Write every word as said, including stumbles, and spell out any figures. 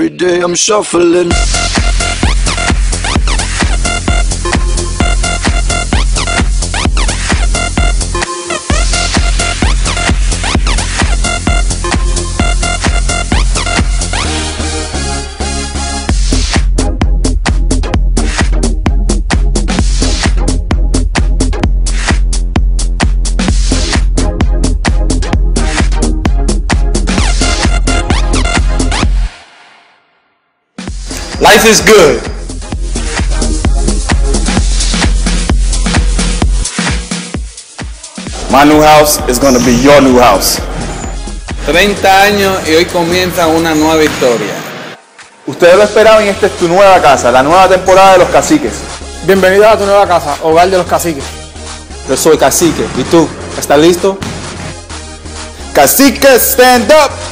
every day I'm shuffling. Life is good. My new house is going to be your new house. treinta años y hoy comienza una nueva historia. Ustedes lo esperaban y esta es tu nueva casa, la nueva temporada de Los Caciques. Bienvenido a tu nueva casa, hogar de los caciques. Yo soy Cacique, ¿y tú? ¿Estás listo? Caciques, stand up!